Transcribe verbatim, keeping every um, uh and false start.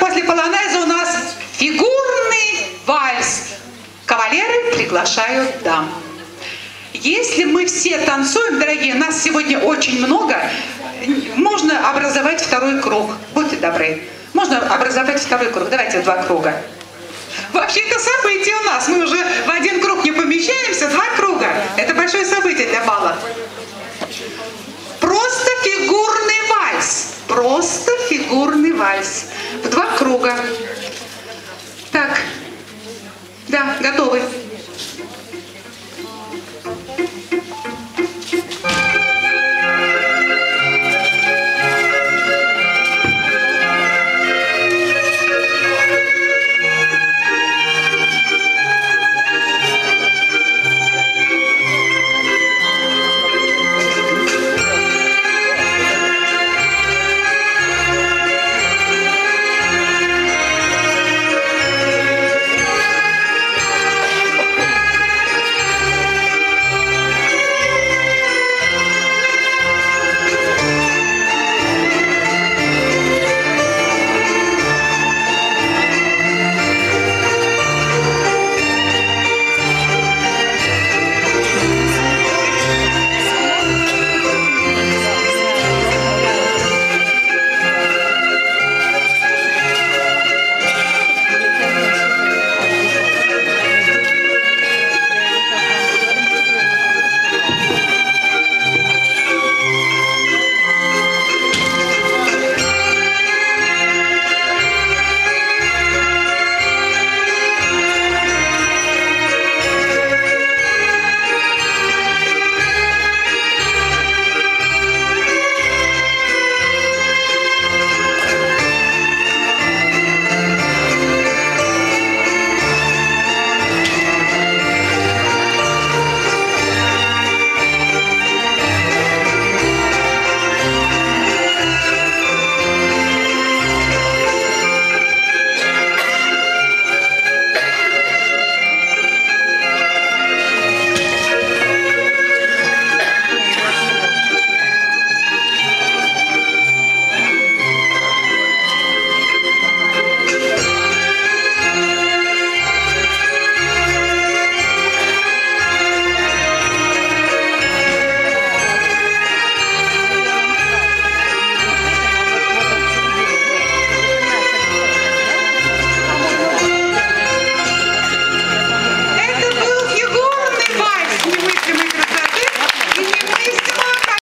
после полонеза у нас фигурный вальс. Кавалеры приглашают дам. Если мы все танцуем, дорогие, нас сегодня очень много, можно образовать второй круг. Будьте добры. Можно образовать второй круг. Давайте два круга. Вообще-то событие у нас. Мы уже в один круг не помещаемся, два круга. Это большое событие для бала. Просто фигурный вальс. Просто фигурный вальс. В два круга. Так. Да, готовы.